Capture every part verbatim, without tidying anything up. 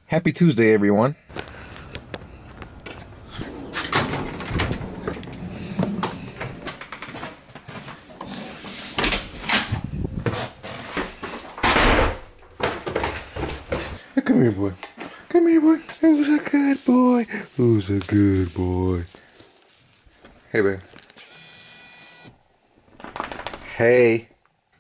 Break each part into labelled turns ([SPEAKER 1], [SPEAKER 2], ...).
[SPEAKER 1] Happy Tuesday, everyone. Come here, boy. Come here, boy. Who's a good boy? Who's a good boy? Hey, babe. Hey.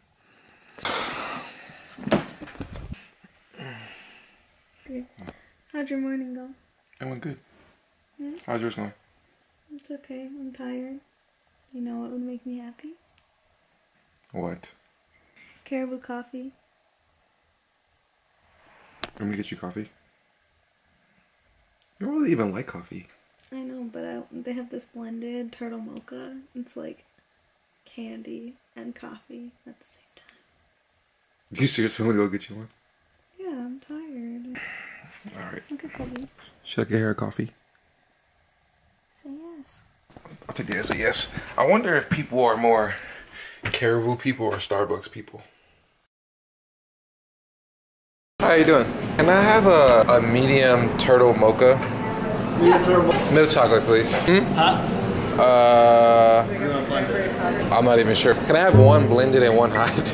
[SPEAKER 2] Good. How'd your morning go?
[SPEAKER 1] It went good.
[SPEAKER 2] Yeah?
[SPEAKER 1] How's yours going?
[SPEAKER 2] It's okay. I'm tired. You know what would make me happy?
[SPEAKER 1] What?
[SPEAKER 2] Caribou coffee.
[SPEAKER 1] Want me to get you coffee? You don't really even like coffee.
[SPEAKER 2] I know, but I, they have this blended turtle mocha. It's like candy and coffee at the same time.
[SPEAKER 1] You seriously want to go get you one?
[SPEAKER 2] Yeah, I'm tired.
[SPEAKER 1] Alright.
[SPEAKER 2] Okay, coffee.
[SPEAKER 1] Should I get her a coffee?
[SPEAKER 2] Say yes.
[SPEAKER 1] I'll take that as a yes. I wonder if people are more Caribou people or Starbucks people. How you doing? Can I have a, a medium turtle mocha?
[SPEAKER 3] Medium turtle mocha.
[SPEAKER 1] Milk chocolate, please. Hmm?
[SPEAKER 3] Hot?
[SPEAKER 1] Uh, I'm not even sure. Can I have one blended and one hot?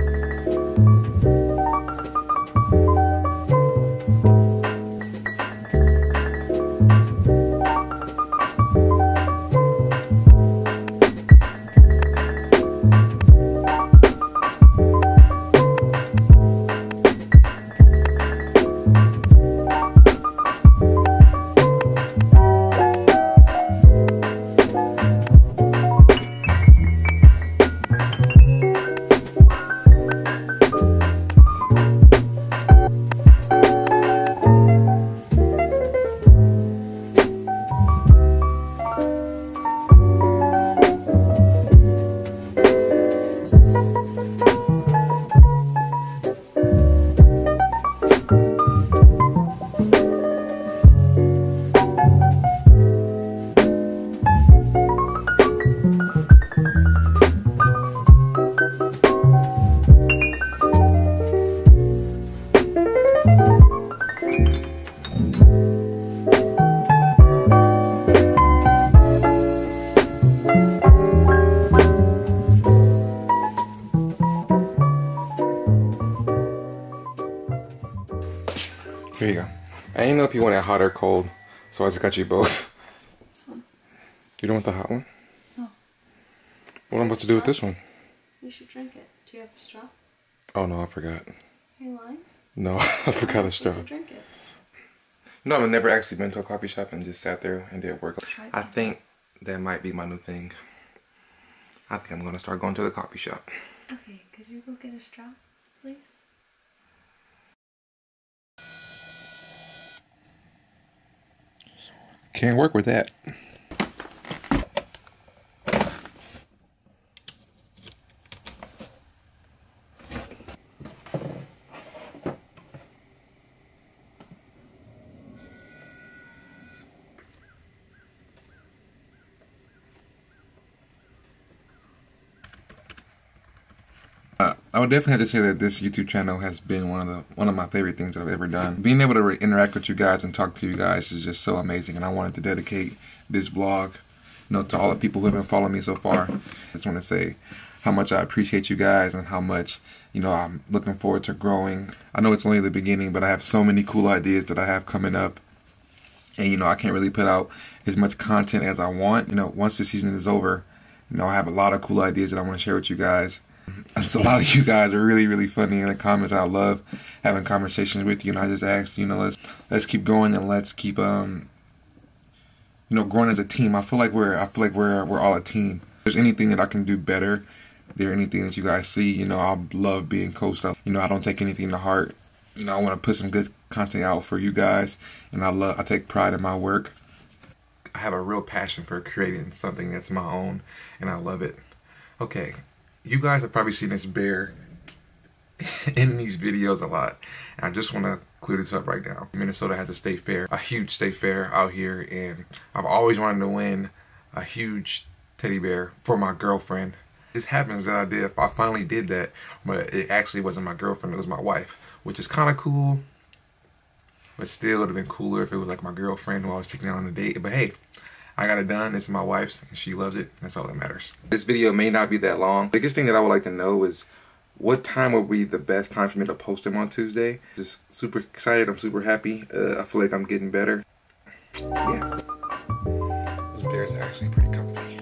[SPEAKER 1] Here you go. I didn't know if you wanted hot or cold, so I just got you both.
[SPEAKER 2] This one.
[SPEAKER 1] You don't want the hot one?
[SPEAKER 2] No.
[SPEAKER 1] What am I supposed to do with this one?
[SPEAKER 2] You should drink it. Do you have a straw?
[SPEAKER 1] Oh no, I forgot.
[SPEAKER 2] Are you lying?
[SPEAKER 1] No, I forgot a straw.
[SPEAKER 2] To drink it.
[SPEAKER 1] No, I've never actually been to a coffee shop and just sat there and did work.
[SPEAKER 2] Try
[SPEAKER 1] I
[SPEAKER 2] it.
[SPEAKER 1] think that might be my new thing. I think I'm gonna start going to the coffee shop.
[SPEAKER 2] Okay, could you go get a straw, please?
[SPEAKER 1] Can't work with that. Uh, I would definitely have to say that this YouTube channel has been one of the one of my favorite things that I've ever done. Being able to re interact with you guys and talk to you guys is just so amazing, and I wanted to dedicate this vlog, you know, to all the people who have been following me so far. I just want to say how much I appreciate you guys and how much, you know, I'm looking forward to growing. I know it's only the beginning, but I have so many cool ideas that I have coming up, and you know, I can't really put out as much content as I want. You know, once the season is over, you know, I have a lot of cool ideas that I want to share with you guys. And so a lot of you guys are really, really funny in the comments. I love having conversations with you, and I just asked, you know, let's let's keep going and let's keep um you know, growing as a team. I feel like we're I feel like we're we're all a team. If there's anything that I can do better, if there's anything that you guys see, you know, I love being coached up. You know, I don't take anything to heart. You know, I want to put some good content out for you guys, and I love I take pride in my work. I have a real passion for creating something that's my own, and I love it. Okay. You guys have probably seen this bear in these videos a lot. And I just want to clear this up right now. Minnesota has a state fair, a huge state fair out here, and I've always wanted to win a huge teddy bear for my girlfriend. This happens that I did, I finally did that, but it actually wasn't my girlfriend, it was my wife, which is kind of cool. But still, it would have been cooler if it was like my girlfriend who I was taking out on a date. But hey, I got it done. It's my wife's and she loves it. That's all that matters. This video may not be that long. The biggest thing that I would like to know is what time would be the best time for me to post them on Tuesday. Just super excited. I'm super happy. Uh, I feel like I'm getting better. Yeah. This bear is actually pretty comfy.